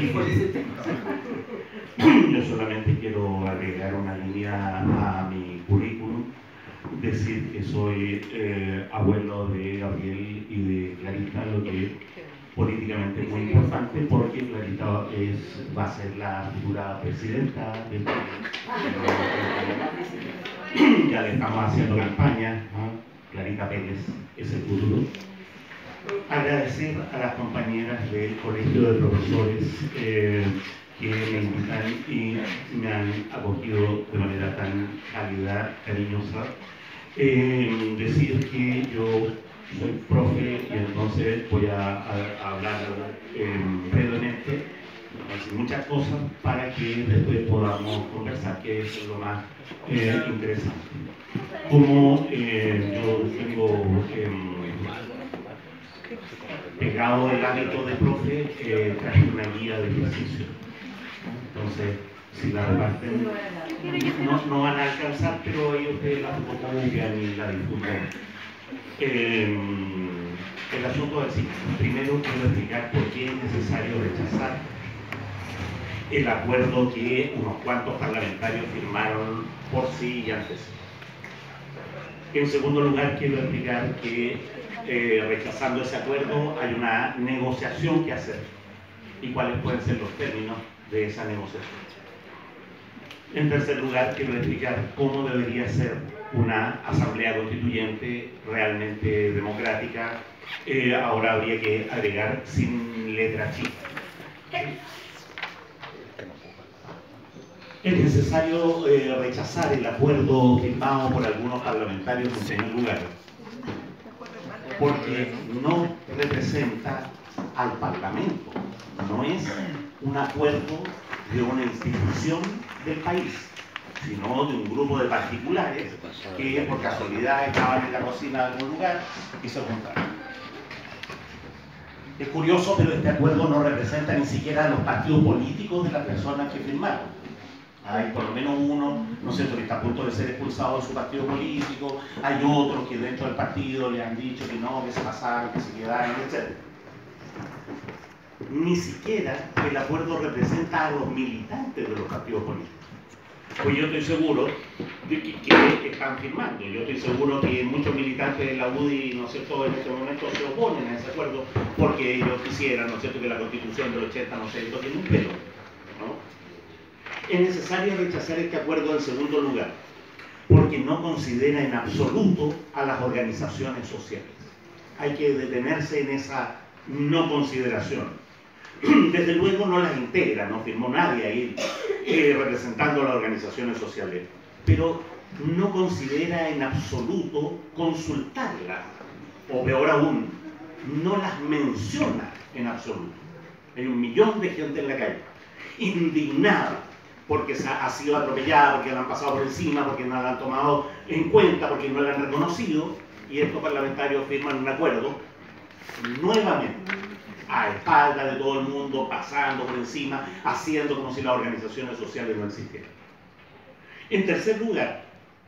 Yo solamente quiero agregar una línea a mi currículum, decir que soy abuelo de Gabriel y de Clarita, lo que políticamente es muy importante porque Clarita va a ser la futura presidenta del país. Ya le estamos haciendo campaña, ¿no? Clarita Pérez es el futuro. Agradecer a las compañeras del Colegio de Profesores que me invitan y me han acogido de manera tan cálida, cariñosa. Decir que yo soy profe y entonces voy a hablar brevemente, decir muchas cosas para que después podamos conversar, que es lo más interesante. Como yo tengo pegado el hábito de profe, traje una guía de ejercicio. Entonces, si la reparten, no van a alcanzar, pero ahí ustedes la fotocopian y la disfrutan. El asunto es así. Primero quiero explicar por qué es necesario rechazar el acuerdo que unos cuantos parlamentarios firmaron por sí y ante sí. En segundo lugar, quiero explicar que rechazando ese acuerdo hay una negociación que hacer y cuáles pueden ser los términos de esa negociación. En tercer lugar, quiero explicar cómo debería ser una asamblea constituyente realmente democrática. Ahora habría que agregar sin letra chica. Es necesario rechazar el acuerdo firmado por algunos parlamentarios en primer lugar, porque no representa al Parlamento, no es un acuerdo de una institución del país, sino de un grupo de particulares que por casualidad estaban en la cocina de algún lugar y se juntaron. Es curioso, pero este acuerdo no representa ni siquiera a los partidos políticos de las personas que firmaron. Hay por lo menos uno, no sé, que está a punto de ser expulsado de su partido político, hay otros que dentro del partido le han dicho que no, que se pasaron, que se quedaron, etc. Ni siquiera el acuerdo representa a los militantes de los partidos políticos. Pues yo estoy seguro de que están firmando. Yo estoy seguro que muchos militantes de la UDI, ¿no es cierto?, en este momento se oponen a ese acuerdo porque ellos quisieran, ¿no es cierto?, que la Constitución del 80 no se toque un pelo, ¿no? Es necesario rechazar este acuerdo en segundo lugar, porque no considera en absoluto a las organizaciones sociales. Hay que detenerse en esa no consideración. Desde luego no las integra, no firmó nadie ahí representando a las organizaciones sociales, pero no considera en absoluto consultarlas, o peor aún, no las menciona en absoluto. Hay 1 millón de gente en la calle, indignada, porque ha sido atropellada, porque la han pasado por encima, porque no la han tomado en cuenta, porque no la han reconocido, y estos parlamentarios firman un acuerdo, nuevamente, a espaldas de todo el mundo, pasando por encima, haciendo como si las organizaciones sociales no existieran. En tercer lugar,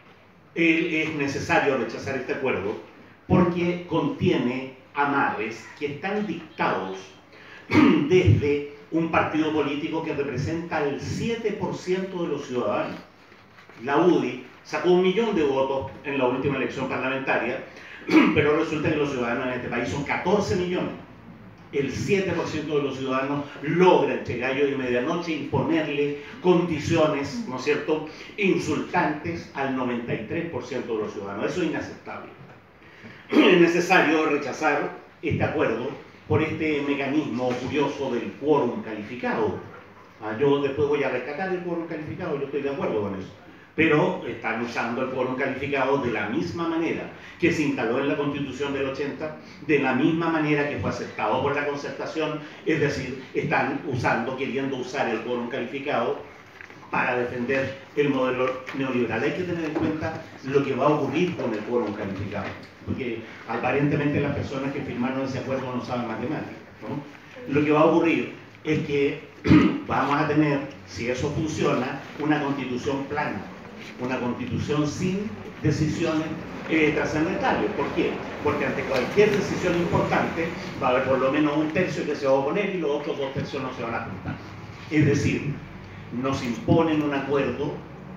es necesario rechazar este acuerdo porque contiene amarres que están dictados desde un partido político que representa el 7% de los ciudadanos. La UDI sacó 1 millón de votos en la última elección parlamentaria, pero resulta que los ciudadanos en este país son 14 millones. El 7% de los ciudadanos logra entre gallo y medianoche imponerle condiciones, ¿no es cierto?, insultantes al 93% de los ciudadanos. Eso es inaceptable. Es necesario rechazar este acuerdo por este mecanismo curioso del quórum calificado. Yo después voy a rescatar el quórum calificado, yo estoy de acuerdo con eso. Pero están usando el quórum calificado de la misma manera que se instaló en la Constitución del 80, de la misma manera que fue aceptado por la Concertación, es decir, están queriendo usar el quórum calificado para defender el modelo neoliberal. Hay que tener en cuenta lo que va a ocurrir con el quórum calificado, porque aparentemente las personas que firmaron ese acuerdo no saben matemáticas, ¿no? Lo que va a ocurrir es que vamos a tener, si eso funciona, una constitución plana, una constitución sin decisiones trascendentales. ¿Por qué? Porque ante cualquier decisión importante va a haber por lo menos 1/3 que se va a oponer y los otros 2/3 no se van a juntar. Es decir, nos imponen un acuerdo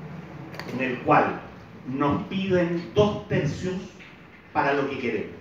en el cual nos piden 2/3 para lo que queremos.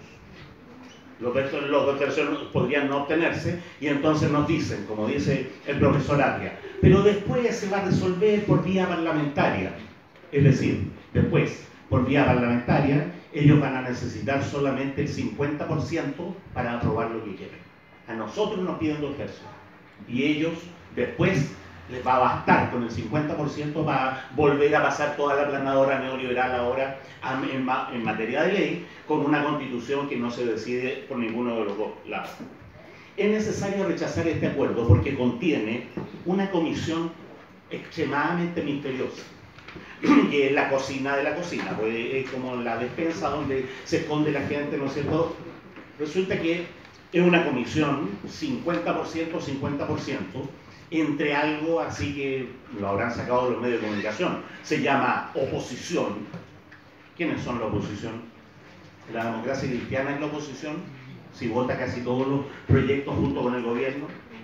Los 2/3 podrían no obtenerse y entonces nos dicen, como dice el profesor Atria, pero después se va a resolver por vía parlamentaria. Es decir, después, por vía parlamentaria, ellos van a necesitar solamente el 50% para aprobar lo que quieren. A nosotros nos piden 2/3 y ellos después les va a bastar con el 50%, va a volver a pasar toda la planadora neoliberal ahora en materia de ley, con una constitución que no se decide por ninguno de los dos lados. Es necesario rechazar este acuerdo porque contiene una comisión extremadamente misteriosa, que es la cocina de la cocina, pues es como la despensa donde se esconde la gente, ¿no es cierto? Resulta que es una comisión 50%, 50%, entre algo así que lo habrán sacado de los medios de comunicación. Se llama oposición. ¿Quiénes son la oposición? La democracia cristiana es la oposición, si vota casi todos los proyectos junto con el gobierno.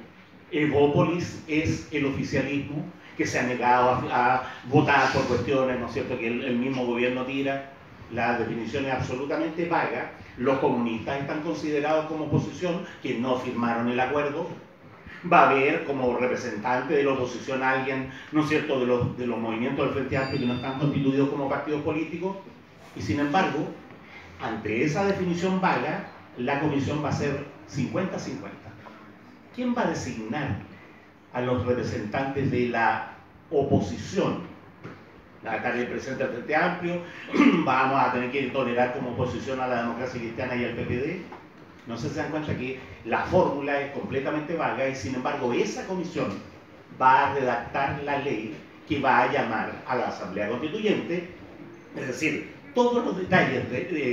Evópolis es el oficialismo, que se ha negado a votar por cuestiones, ¿no es cierto?, que el mismo gobierno tira. La definición es absolutamente vaga. Los comunistas están considerados como oposición, que no firmaron el acuerdo. Va a haber como representante de la oposición a alguien, ¿no es cierto?, de los movimientos del Frente Amplio que no están constituidos como partidos políticos. Y sin embargo, ante esa definición vaga, la comisión va a ser 50-50. ¿Quién va a designar a los representantes de la oposición? Acá el presidente del Frente Amplio, vamos a tener que tolerar como oposición a la democracia cristiana y al PPD. No sé si se dan cuenta que la fórmula es completamente vaga y sin embargo esa comisión va a redactar la ley que va a llamar a la Asamblea Constituyente, es decir, todos los detalles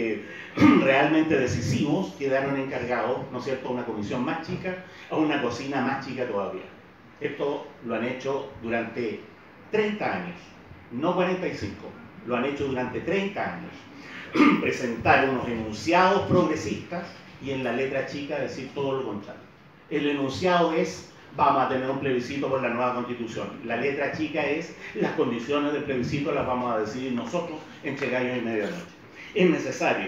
realmente decisivos quedaron encargados, ¿no es cierto?, a una comisión más chica, a una cocina más chica todavía. Esto lo han hecho durante 30 años, no 45, lo han hecho durante 30 años. Presentar unos enunciados progresistas y en la letra chica decir todo lo contrario. El enunciado es, vamos a tener un plebiscito por la nueva constitución. La letra chica es, las condiciones del plebiscito las vamos a decidir nosotros entre gallo y medianoche. Es necesario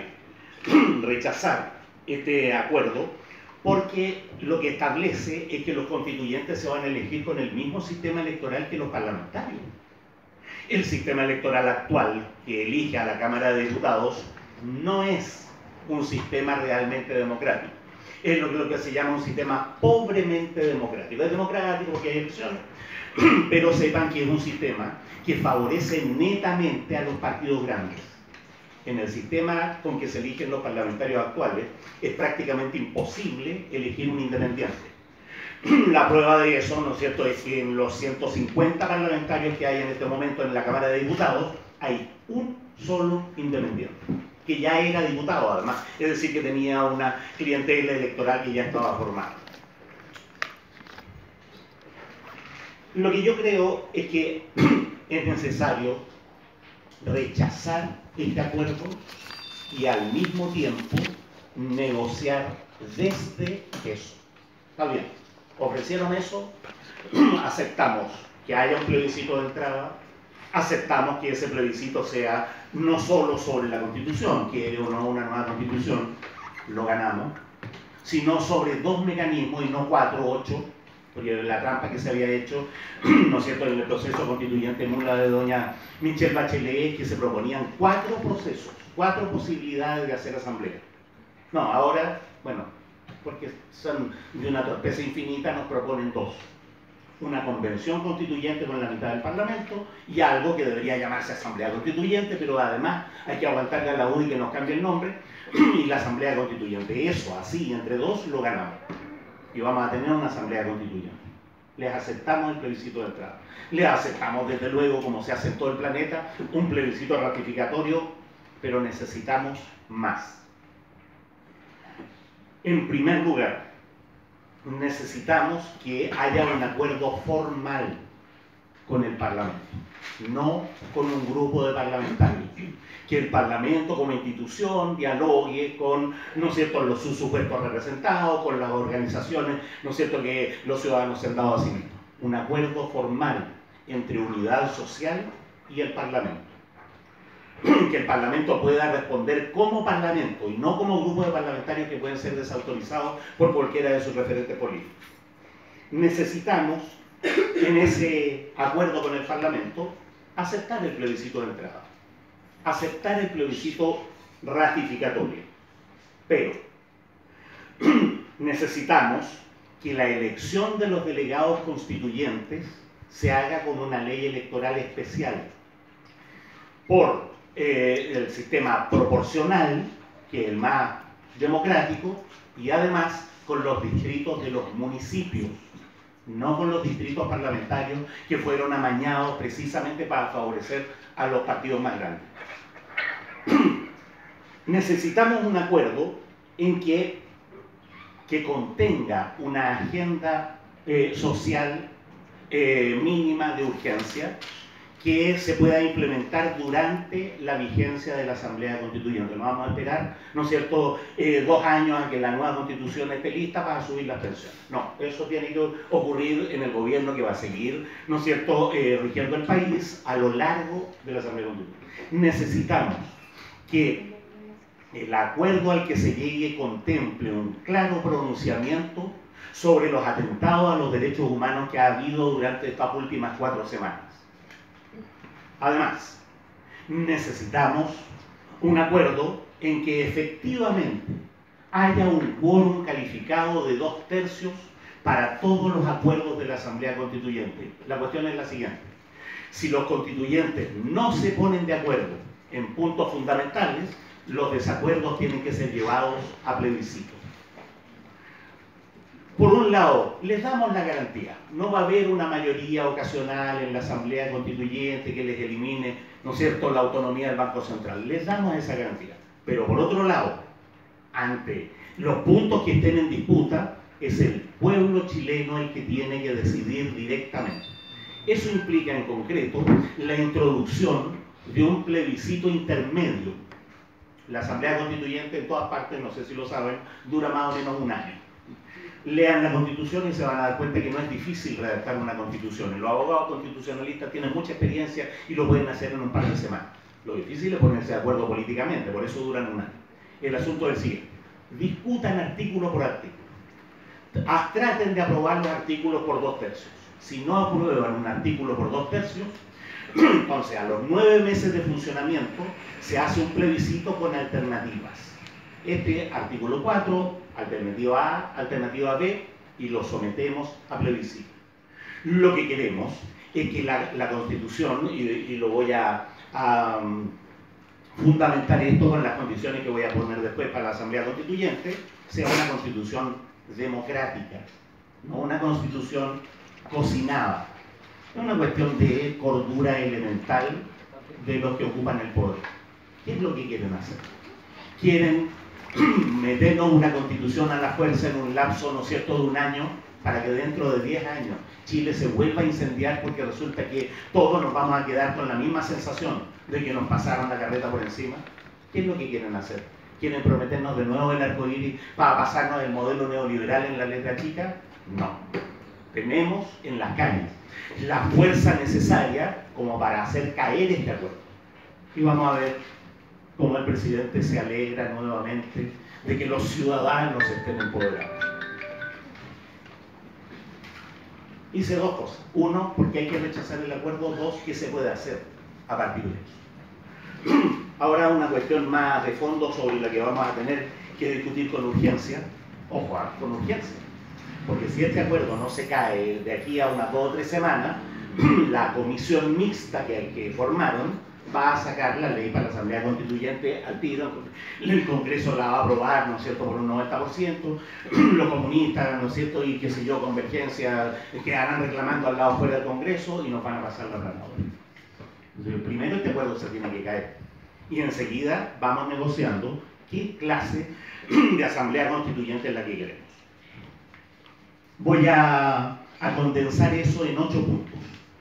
rechazar este acuerdo porque lo que establece es que los constituyentes se van a elegir con el mismo sistema electoral que los parlamentarios. El sistema electoral actual que elige a la Cámara de Diputados no es un sistema realmente democrático. Es lo que se llama un sistema pobremente democrático. Es democrático porque hay elecciones, pero sepan que es un sistema que favorece netamente a los partidos grandes. En el sistema con que se eligen los parlamentarios actuales es prácticamente imposible elegir un independiente. La prueba de eso, ¿no es cierto?, es que en los 150 parlamentarios que hay en este momento en la Cámara de Diputados hay un solo independiente, que ya era diputado además, es decir, que tenía una clientela electoral que ya estaba formada. Lo que yo creo es que es necesario rechazar este acuerdo y al mismo tiempo negociar desde eso. Está bien, ofrecieron eso, aceptamos que haya un plebiscito de entrada, aceptamos que ese plebiscito sea no solo sobre la Constitución, que o no una nueva Constitución, lo ganamos, sino sobre dos mecanismos y no 4 o 8, porque la trampa que se había hecho, ¿no es cierto?, en el proceso constituyente mula de doña Michelle Bachelet, que se proponían 4 procesos, 4 posibilidades de hacer asamblea. No, ahora, bueno, porque son de una torpeza infinita, nos proponen 2. Una convención constituyente con la mitad del Parlamento y algo que debería llamarse Asamblea Constituyente, pero además hay que aguantarle a la UDI que nos cambie el nombre, y la Asamblea Constituyente. Eso, así, entre 2, lo ganamos. Y vamos a tener una Asamblea Constituyente. Les aceptamos el plebiscito de entrada. Les aceptamos, desde luego, como se hace en todo el planeta, un plebiscito ratificatorio, pero necesitamos más. En primer lugar, necesitamos que haya un acuerdo formal con el Parlamento, no con un grupo de parlamentarios. Que el Parlamento como institución dialogue con, ¿no es cierto?, sus supuestos representados, con las organizaciones, ¿no es cierto?, que los ciudadanos se han dado a sí mismos. un acuerdo formal entre Unidad Social y el Parlamento. Que el Parlamento pueda responder como Parlamento y no como grupo de parlamentarios que pueden ser desautorizados por cualquiera de sus referentes políticos. Necesitamos, en ese acuerdo con el Parlamento, aceptar el plebiscito de entrada, aceptar el plebiscito ratificatorio. Pero necesitamos que la elección de los delegados constituyentes se haga con una ley electoral especial por el sistema proporcional, que es el más democrático, y además con los distritos de los municipios, no con los distritos parlamentarios que fueron amañados precisamente para favorecer a los partidos más grandes. Necesitamos un acuerdo en que contenga una agenda social mínima de urgencia que se pueda implementar durante la vigencia de la Asamblea Constituyente. No vamos a esperar, ¿no es cierto?, 2 años a que la nueva Constitución esté lista para subir las pensiones. No, eso tiene que ocurrir en el gobierno que va a seguir, ¿no es cierto?, rigiendo el país a lo largo de la Asamblea Constituyente. Necesitamos que el acuerdo al que se llegue contemple un claro pronunciamiento sobre los atentados a los derechos humanos que ha habido durante estas últimas 4 semanas. Además, necesitamos un acuerdo en que efectivamente haya un quórum calificado de 2/3 para todos los acuerdos de la Asamblea Constituyente. La cuestión es la siguiente: si los constituyentes no se ponen de acuerdo en puntos fundamentales, los desacuerdos tienen que ser llevados a plebiscito. Por un lado, les damos la garantía, no va a haber una mayoría ocasional en la Asamblea Constituyente que les elimine, ¿no es cierto?, la autonomía del Banco Central. Les damos esa garantía. Pero por otro lado, ante los puntos que estén en disputa, es el pueblo chileno el que tiene que decidir directamente. Eso implica en concreto la introducción de un plebiscito intermedio. La Asamblea Constituyente en todas partes, no sé si lo saben, dura más o menos 1 año. Lean la Constitución y se van a dar cuenta que no es difícil redactar una Constitución. Y los abogados constitucionalistas tienen mucha experiencia y lo pueden hacer en un par de semanas. Lo difícil es ponerse de acuerdo políticamente, por eso duran 1 año. El asunto es el siguiente: discutan artículo por artículo. Traten de aprobar los artículos por 2/3. Si no aprueban un artículo por 2/3, entonces a los 9 meses de funcionamiento se hace un plebiscito con alternativas. Este artículo 4, alternativa A, alternativa B, y lo sometemos a plebiscito. Lo que queremos es que la Constitución, y lo voy a fundamentar esto con las condiciones que voy a poner después para la Asamblea Constituyente, sea una Constitución democrática, no una Constitución cocinada. Es una cuestión de cordura elemental de los que ocupan el poder. ¿Qué es lo que quieren hacer? Quieren meternos una Constitución a la fuerza en un lapso, ¿no es cierto?, de 1 año, para que dentro de 10 años Chile se vuelva a incendiar, porque resulta que todos nos vamos a quedar con la misma sensación de que nos pasaron la carreta por encima. ¿Qué es lo que quieren hacer? ¿Quieren prometernos de nuevo el arco iris para pasarnos el modelo neoliberal en la letra chica? No. Tenemos en las calles la fuerza necesaria como para hacer caer este acuerdo. Y vamos a ver cómo el presidente se alegra nuevamente de que los ciudadanos estén empoderados. Hice 2 cosas. 1, porque hay que rechazar el acuerdo. 2, ¿qué se puede hacer a partir de eso? Ahora una cuestión más de fondo sobre la que vamos a tener que discutir con urgencia. Ojo, con urgencia. Porque si este acuerdo no se cae de aquí a unas 2 o 3 semanas, la comisión mixta que formaron va a sacar la ley para la Asamblea Constituyente al tiro. El Congreso la va a aprobar, ¿no es cierto?, por un 90%. Los comunistas, ¿no es cierto?, y qué sé yo, Convergencia, quedarán reclamando al lado fuera del Congreso y nos van a pasar la plana. Entonces, primero este acuerdo se tiene que caer. Y enseguida vamos negociando qué clase de Asamblea Constituyente es la que queremos. Voy a condensar eso en 8 puntos.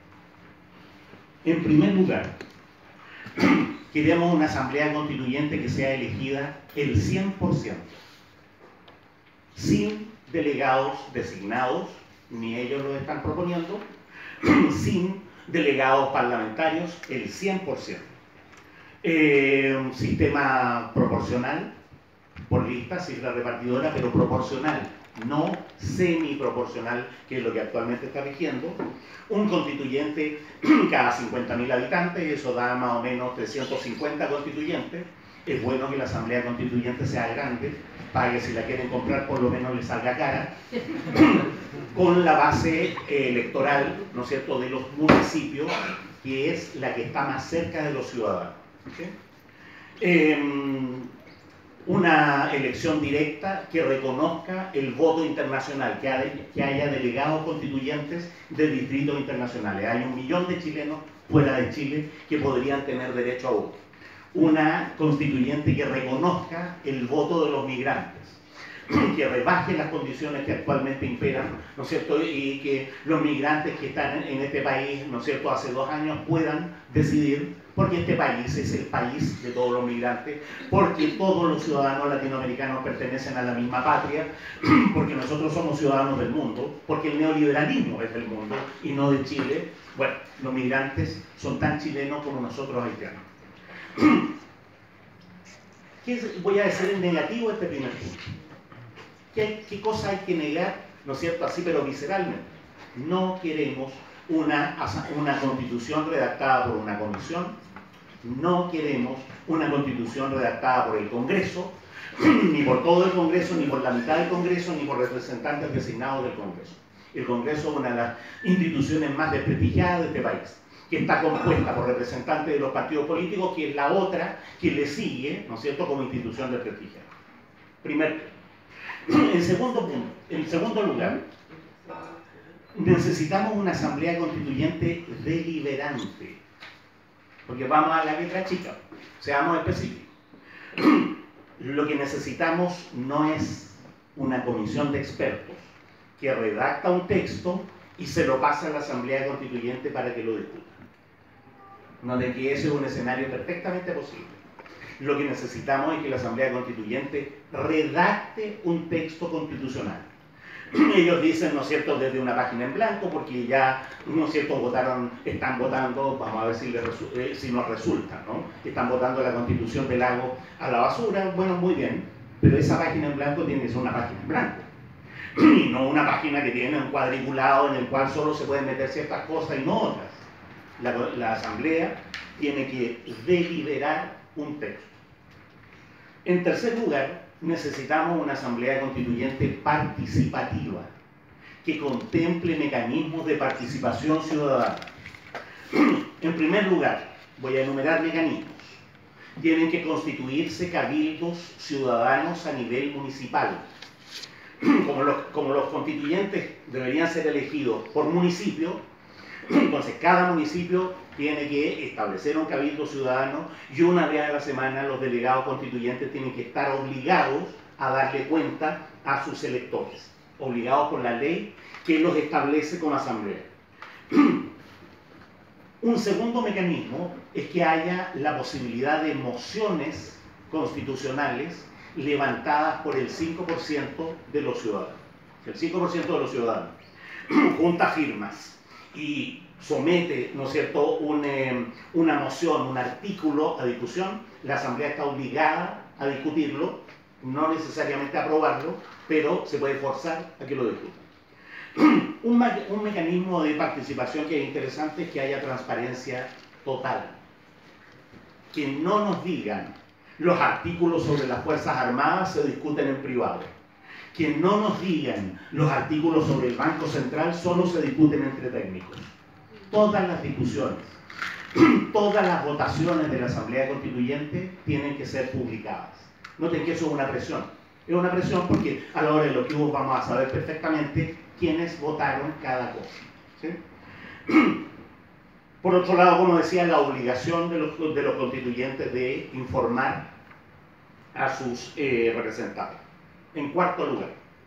En primer lugar, queremos una Asamblea Constituyente que sea elegida el 100%, sin delegados designados ni ellos lo están proponiendo, sin delegados parlamentarios, el 100%. Un sistema proporcional, por lista, cifra repartidora, pero proporcional, no semiproporcional, que es lo que actualmente está rigiendo. Un constituyente cada 50.000 habitantes, eso da más o menos 350 constituyentes. Es bueno que la Asamblea Constituyente sea grande, para que si la quieren comprar por lo menos le salga cara, con la base electoral, ¿no es cierto?, de los municipios, que es la que está más cerca de los ciudadanos. ¿Sí? Una elección directa que reconozca el voto internacional, que haya delegados constituyentes de distritos internacionales. Hay 1 millón de chilenos fuera de Chile que podrían tener derecho a voto. Una constituyente que reconozca el voto de los migrantes, que rebaje las condiciones que actualmente imperan, ¿no es cierto?, y que los migrantes que están en este país, ¿no es cierto?, hace 2 años puedan decidir, porque este país es el país de todos los migrantes, porque todos los ciudadanos latinoamericanos pertenecen a la misma patria, porque nosotros somos ciudadanos del mundo, porque el neoliberalismo es del mundo y no de Chile. Bueno, los migrantes son tan chilenos como nosotros haitianos. Voy a decir en negativo este primer punto. ¿Qué cosa hay que negar, ¿no es cierto?, así pero visceralmente? No queremos una constitución redactada por una comisión, no queremos una constitución redactada por el Congreso, ni por todo el Congreso, ni por la mitad del Congreso, ni por representantes designados del Congreso. El Congreso es una de las instituciones más desprestigiadas de este país, que está compuesta por representantes de los partidos políticos, que es la otra que le sigue, ¿no es cierto?, como institución desprestigiada. Primer. En segundo lugar, necesitamos una asamblea constituyente deliberante, porque vamos a la letra chica, seamos específicos. Lo que necesitamos no es una comisión de expertos que redacta un texto y se lo pasa a la asamblea constituyente para que lo discuta. No, de que ese es un escenario perfectamente posible. Lo que necesitamos es que la Asamblea Constituyente redacte un texto constitucional. Ellos dicen, ¿no es cierto?, desde una página en blanco, porque ya, ¿no es cierto?, están votando, vamos a ver si nos resulta, ¿no? Están votando la Constitución del Lago a la basura. Bueno, muy bien, pero esa página en blanco tiene que ser una página en blanco. Y no una página que tiene un cuadriculado en el cual solo se pueden meter ciertas cosas y no otras. La Asamblea tiene que deliberar un texto. En tercer lugar, necesitamos una asamblea constituyente participativa que contemple mecanismos de participación ciudadana. En primer lugar, voy a enumerar mecanismos. Tienen que constituirse cabildos ciudadanos a nivel municipal. Como los constituyentes deberían ser elegidos por municipio, entonces cada municipio tiene que establecer un cabildo ciudadano y una vez a la semana los delegados constituyentes tienen que estar obligados a darle cuenta a sus electores, obligados por la ley que los establece como asamblea. Un segundo mecanismo es que haya la posibilidad de mociones constitucionales levantadas por el 5% de los ciudadanos. El 5% de los ciudadanos junta firmas y somete, ¿no es cierto?, una moción, un artículo a discusión. La Asamblea está obligada a discutirlo, no necesariamente a aprobarlo, pero se puede forzar a que lo discutan. Un mecanismo de participación que es interesante es que haya transparencia total. Que no nos digan los artículos sobre las Fuerzas Armadas se discuten en privado. Que no nos digan los artículos sobre el Banco Central solo se discuten entre técnicos. Todas las discusiones, todas las votaciones de la Asamblea Constituyente tienen que ser publicadas. Noten que eso es una presión. Es una presión porque a la hora de lo que hubo vamos a saber perfectamente quiénes votaron cada cosa. ¿Sí? Por otro lado, como decía, la obligación de los constituyentes de informar a sus representantes. En cuarto lugar,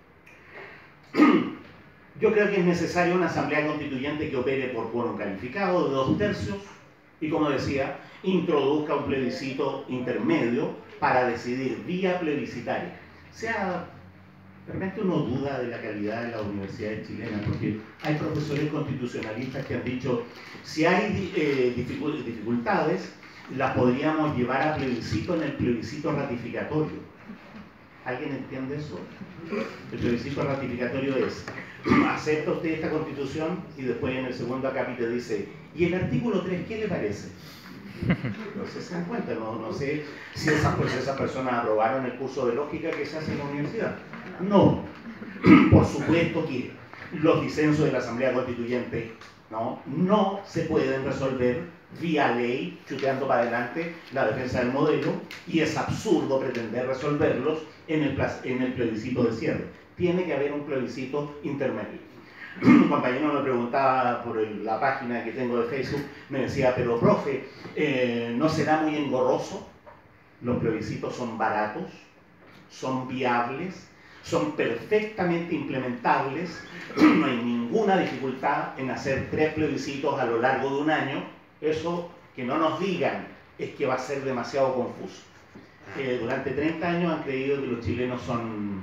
yo creo que es necesaria una asamblea constituyente que opere por quórum calificado de 2/3 y, como decía, introduzca un plebiscito intermedio para decidir vía plebiscitaria. De repente uno duda de la calidad de las universidades chilenas, porque hay profesores constitucionalistas que han dicho, si hay dificultades, las podríamos llevar a plebiscito en el plebiscito ratificatorio. ¿Alguien entiende eso? El plebiscito ratificatorio es, ¿acepta usted esta constitución? Y después en el segundo acápite dice, ¿y el artículo 3 qué le parece? Entonces se dan cuenta, no sé si esas personas aprobaron el curso de lógica que se hace en la universidad. No, por supuesto que los disensos de la Asamblea Constituyente no se pueden resolver vía ley, chuteando para adelante la defensa del modelo, y es absurdo pretender resolverlos en el plebiscito de cierre. Tiene que haber un plebiscito intermedio. Un compañero me preguntaba por la página que tengo de Facebook, me decía, pero profe, ¿no será muy engorroso? Los plebiscitos son baratos, son viables, son perfectamente implementables, no hay ninguna dificultad en hacer 3 plebiscitos a lo largo de un año. Eso que no nos digan es que va a ser demasiado confuso. Durante 30 años han creído que los chilenos son...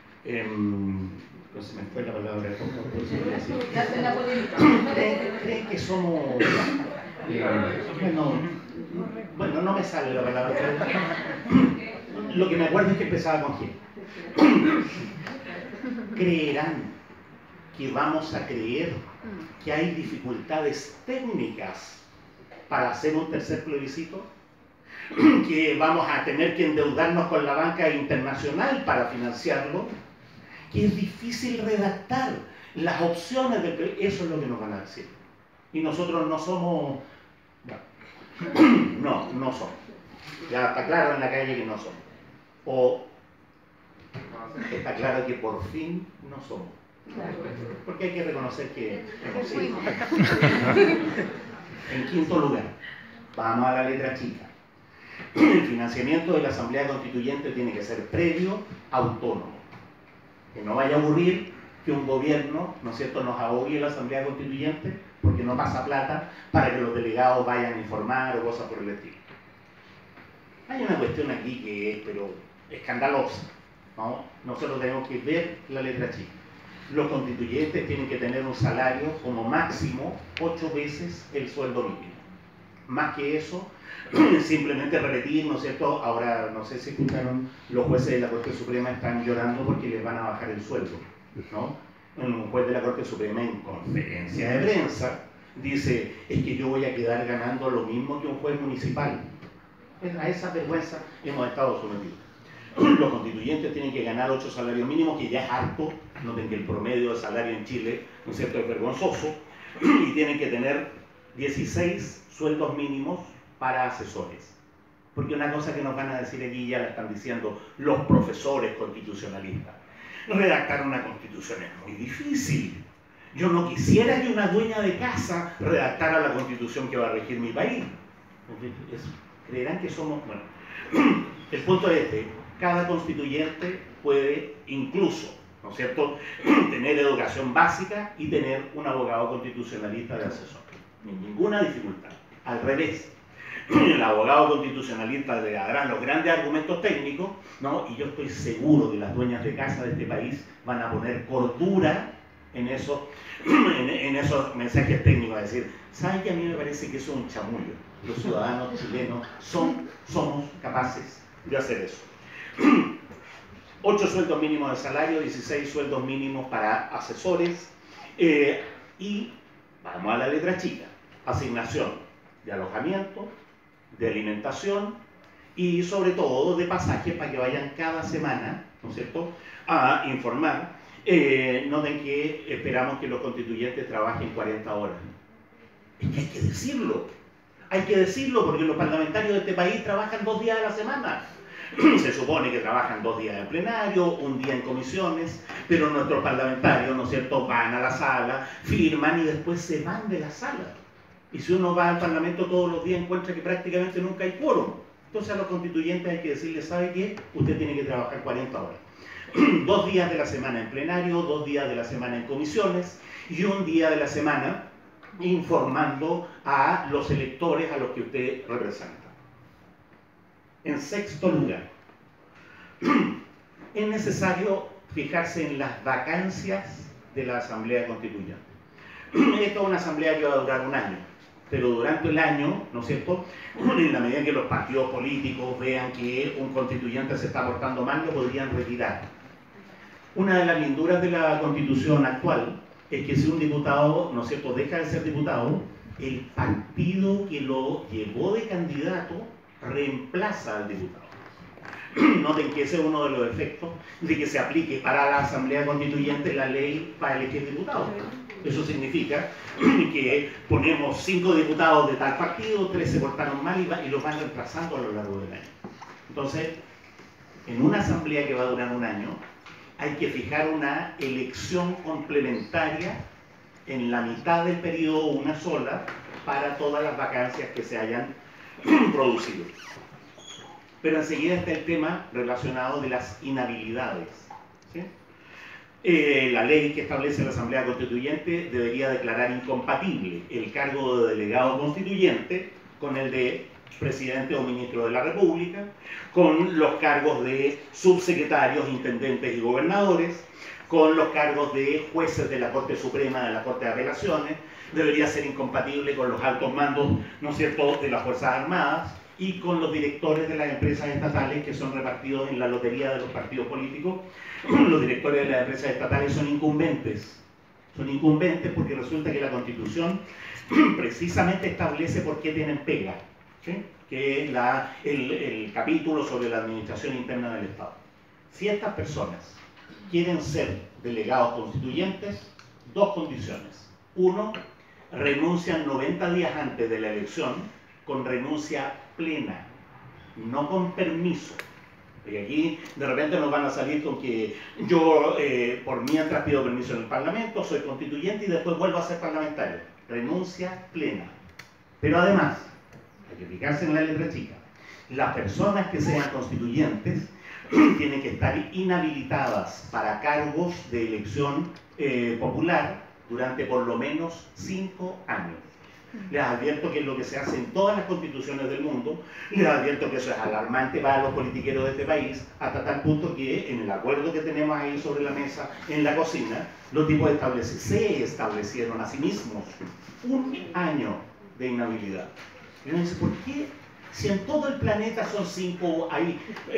no se me fue la palabra. ¿Creen que somos... bueno, no me sale la palabra. Lo que me acuerdo es que empezaba con G. ¿Creerán que vamos a creer que hay dificultades técnicas para hacer un tercer plebiscito? ¿Que vamos a tener que endeudarnos con la banca internacional para financiarlo? ¿Que es difícil redactar las opciones del plebiscito? Eso es lo que nos van a decir. Y nosotros no somos... no somos. Ya está claro en la calle que no somos. O está claro que por fin no somos. Porque hay que reconocer que hemos sido. En quinto lugar, vamos a la letra chica. El financiamiento de la Asamblea Constituyente tiene que ser previo, autónomo. Que no vaya a ocurrir que un gobierno, ¿no es cierto?, nos ahogue la Asamblea Constituyente porque no pasa plata para que los delegados vayan a informar o cosas por el estilo. Hay una cuestión aquí que es, pero escandalosa, ¿no? Nosotros tenemos que ver la letra chica. Los constituyentes tienen que tener un salario como máximo 8 veces el sueldo mínimo. Más que eso, simplemente repetir, ¿no es cierto? Ahora, no sé si escucharon, los jueces de la Corte Suprema están llorando porque les van a bajar el sueldo, ¿no? Un juez de la Corte Suprema en conferencia de prensa dice, es que yo voy a quedar ganando lo mismo que un juez municipal. A esa vergüenza hemos estado sometidos. Los constituyentes tienen que ganar 8 salarios mínimos, que ya es harto. Noten que el promedio de salario en Chile, ¿no es cierto?, es vergonzoso. Y tienen que tener 16 sueldos mínimos para asesores. Porque una cosa que nos van a decir aquí, ya la están diciendo los profesores constitucionalistas: redactar una constitución es muy difícil. Yo no quisiera que una dueña de casa redactara la constitución que va a regir mi país. Creerán que somos... Bueno, el punto es este: cada constituyente puede incluso, ¿no es cierto?, tener educación básica y tener un abogado constitucionalista de asesor. Ninguna dificultad. Al revés, el abogado constitucionalista le dará los grandes argumentos técnicos, ¿no? Y yo estoy seguro que las dueñas de casa de este país van a poner cordura en esos mensajes técnicos, es decir, ¿sabe que a mí me parece que eso es un chamullo? Los ciudadanos chilenos somos capaces de hacer eso. 8 sueldos mínimos de salario, 16 sueldos mínimos para asesores, y vamos a la letra chica: asignación de alojamiento, de alimentación y sobre todo de pasajes para que vayan cada semana, ¿no es cierto?, a informar. Noten que esperamos que los constituyentes trabajen 40 horas. Es que hay que decirlo porque los parlamentarios de este país trabajan 2 días a la semana. Se supone que trabajan 2 días en plenario, 1 día en comisiones, pero nuestros parlamentarios, ¿no es cierto?, van a la sala, firman y después se van de la sala. Y si uno va al Parlamento todos los días, encuentra que prácticamente nunca hay quórum. Entonces a los constituyentes hay que decirles, ¿sabe qué? Usted tiene que trabajar 40 horas. 2 días de la semana en plenario, 2 días de la semana en comisiones y 1 día de la semana informando a los electores a los que usted representa. En sexto lugar, es necesario fijarse en las vacancias de la Asamblea Constituyente. Esta es una asamblea que va a durar un año, pero durante el año, ¿no es cierto?, en la medida en que los partidos políticos vean que un constituyente se está portando mal, lo podrían retirar. Una de las linduras de la Constitución actual es que si un diputado, ¿no es cierto?, deja de ser diputado, el partido que lo llevó de candidato reemplaza al diputado. Noten que ese es uno de los efectos de que se aplique para la Asamblea Constituyente la ley para elegir diputados. Eso significa que ponemos 5 diputados de tal partido, 3 se portaron mal y los van reemplazando a lo largo del año. Entonces, en una asamblea que va a durar un año, hay que fijar una elección complementaria en la mitad del periodo, una sola, para todas las vacancias que se hayan producido. Pero enseguida está el tema relacionado de las inhabilidades, ¿sí? La ley que establece la Asamblea Constituyente debería declarar incompatible el cargo de delegado constituyente con el de presidente o ministro de la República, con los cargos de subsecretarios, intendentes y gobernadores, con los cargos de jueces de la Corte Suprema, de la Corte de Apelaciones. Debería ser incompatible con los altos mandos, ¿no es cierto?, de las Fuerzas Armadas y con los directores de las empresas estatales que son repartidos en la lotería de los partidos políticos. Los directores de las empresas estatales son incumbentes porque resulta que la Constitución precisamente establece por qué tienen pega, ¿sí?, que es el capítulo sobre la administración interna del Estado. Si estas personas quieren ser delegados constituyentes, 2 condiciones. 1, renuncian 90 días antes de la elección con renuncia plena, no con permiso. Y aquí de repente nos van a salir con que yo por mientras pido permiso en el Parlamento, soy constituyente y después vuelvo a ser parlamentario. Renuncia plena. Pero además, hay que fijarse en la letra chica, las personas que sean constituyentes tienen que estar inhabilitadas para cargos de elección popular durante por lo menos 5 años. Les advierto que es lo que se hace en todas las constituciones del mundo. Les advierto que eso es alarmante para los politiqueros de este país, hasta tal punto que en el acuerdo que tenemos ahí sobre la mesa, en la cocina, los tipos se establecieron a sí mismos 1 año de inhabilidad. Y uno dice, ¿por qué? Si en todo el planeta son 5, hay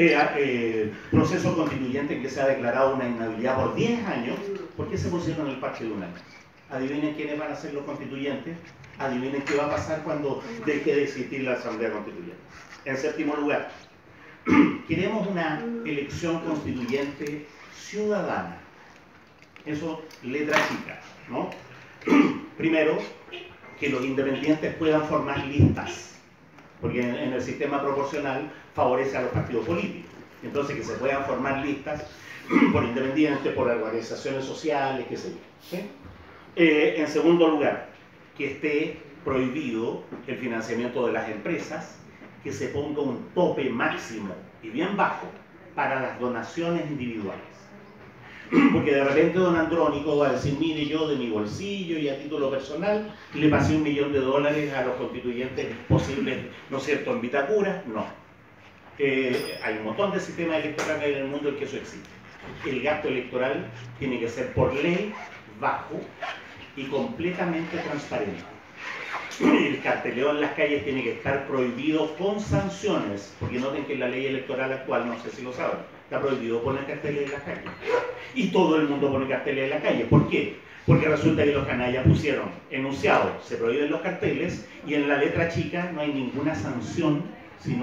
procesos constituyentes que se ha declarado una inhabilidad por 10 años, ¿por qué se pusieron el parche de 1 año? Adivinen quiénes van a ser los constituyentes. Adivinen qué va a pasar cuando deje de existir la Asamblea Constituyente. En séptimo lugar, queremos una elección constituyente ciudadana. Eso, letra chica, ¿no? Primero, que los independientes puedan formar listas, porque en el sistema proporcional favorece a los partidos políticos. Entonces, que se puedan formar listas por independientes, por organizaciones sociales, qué sé yo, ¿sí? En segundo lugar, que esté prohibido el financiamiento de las empresas, que se ponga un tope máximo y bien bajo para las donaciones individuales. Porque de repente don Andrónico va a decir, mire, yo de mi bolsillo y a título personal le pasé $1 millón a los constituyentes posibles, ¿no es cierto?, en Vitacura. No. Hay un montón de sistemas electorales en el mundo en que eso existe. El gasto electoral tiene que ser por ley bajo y completamente transparente. El carteleo en las calles tiene que estar prohibido con sanciones, porque noten que en la ley electoral actual, no sé si lo saben, está prohibido poner carteles en las calles. Y todo el mundo pone carteles en la calle. ¿Por qué? Porque resulta que los canallas pusieron enunciado, se prohíben los carteles, y en la letra chica no hay ninguna sanción si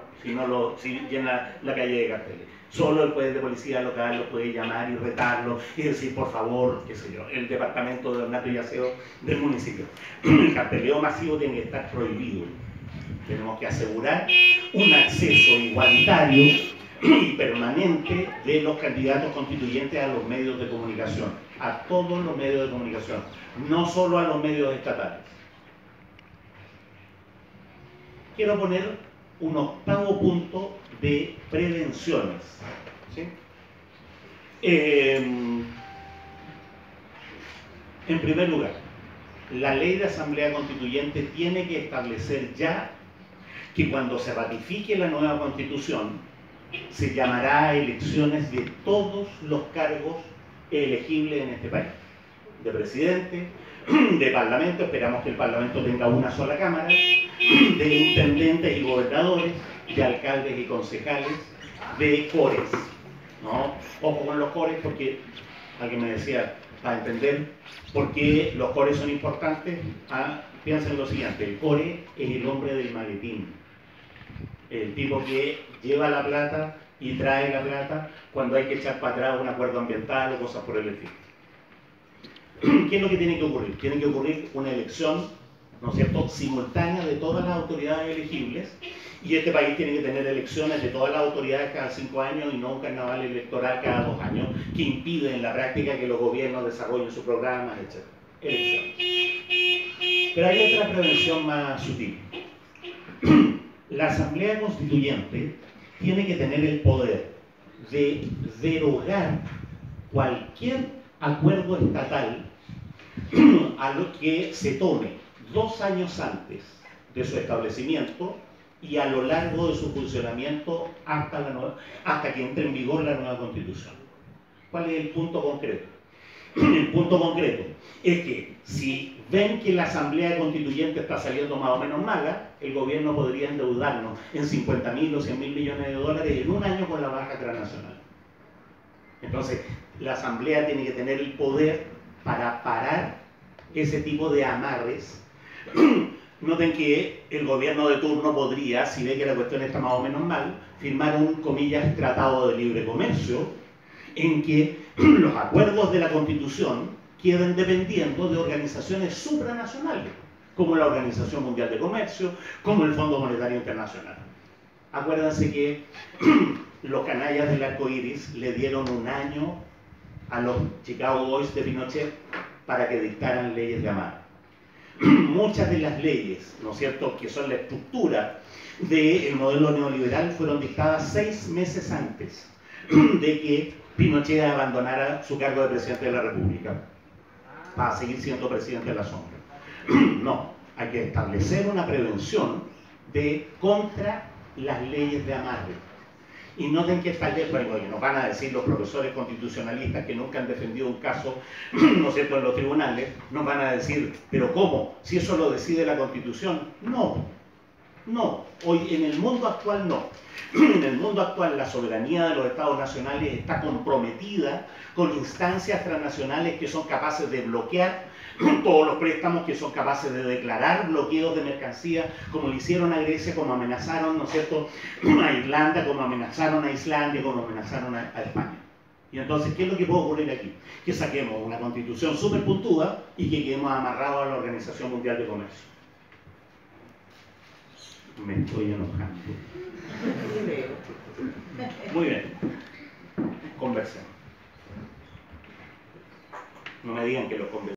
llena la calle de carteles. Solo el juez de policía local lo puede llamar y retarlo y decir, por favor, qué sé yo, el departamento de ornato y aseo del municipio. El carteleo masivo tiene que estar prohibido. Tenemos que asegurar un acceso igualitario y permanente de los candidatos constituyentes a los medios de comunicación, a todos los medios de comunicación, no solo a los medios estatales. Quiero poner un 8º punto de prevenciones, ¿sí? En primer lugar, la ley de Asamblea Constituyente tiene que establecer ya que cuando se ratifique la nueva Constitución, se llamará a elecciones de todos los cargos elegibles en este país. De presidente, de parlamento, esperamos que el parlamento tenga una sola cámara, de intendentes y gobernadores, de alcaldes y concejales, de cores, ¿no? Ojo con los cores porque alguien me decía, para entender por qué los cores son importantes, piensen lo siguiente: el core es el hombre del maletín, el tipo que lleva la plata y trae la plata cuando hay que echar para atrás un acuerdo ambiental o cosas por el estilo. ¿Qué es lo que tiene que ocurrir? Tiene que ocurrir una elección, ¿no es cierto?, simultánea de todas las autoridades elegibles, y este país tiene que tener elecciones de todas las autoridades cada 5 años y no un carnaval electoral cada 2 años, que impide en la práctica que los gobiernos desarrollen sus programas, etc. Elecciones. Pero hay otra prevención más sutil. La Asamblea Constituyente tiene que tener el poder de derogar cualquier acuerdo estatal a lo que se tome 2 años antes de su establecimiento y a lo largo de su funcionamiento hasta que entre en vigor la nueva Constitución. ¿Cuál es el punto concreto? El punto concreto es que si ven que la Asamblea Constituyente está saliendo más o menos mala, el gobierno podría endeudarnos en 50.000 o 100.000 millones de dólares en un año con la banca transnacional. Entonces, la Asamblea tiene que tener el poder para parar ese tipo de amarres. Noten que el gobierno de turno podría, si ve que la cuestión está más o menos mal, firmar un, comillas, tratado de libre comercio, en que los acuerdos de la Constitución queden dependiendo de organizaciones supranacionales, como la Organización Mundial de Comercio, como el Fondo Monetario Internacional. Acuérdense que los canallas del arco iris le dieron un año a los Chicago Boys de Pinochet para que dictaran leyes de amarre. Muchas de las leyes, ¿no es cierto?, que son la estructura del modelo neoliberal, fueron dictadas 6 meses antes de que Pinochet abandonara su cargo de presidente de la República para seguir siendo presidente de la sombra. No, hay que establecer una prevención contra las leyes de amarre. Y noten que esta ley, bueno, nos van a decir los profesores constitucionalistas que nunca han defendido un caso, ¿no es cierto?, en los tribunales, nos van a decir, pero ¿cómo? Si eso lo decide la Constitución. No, no, hoy en el mundo actual no. En el mundo actual la soberanía de los estados nacionales está comprometida con instancias transnacionales que son capaces de bloquear todos los préstamos, que son capaces de declarar bloqueos de mercancías, como lo hicieron a Grecia, como amenazaron, ¿no es cierto?, a Irlanda, como amenazaron a Islandia, como amenazaron a España. Y entonces, ¿qué es lo que puede ocurrir aquí? Que saquemos una constitución súper puntuda y que quedemos amarrados a la Organización Mundial de Comercio. Me estoy enojando. Muy bien. Conversemos. No me digan que los conversemos.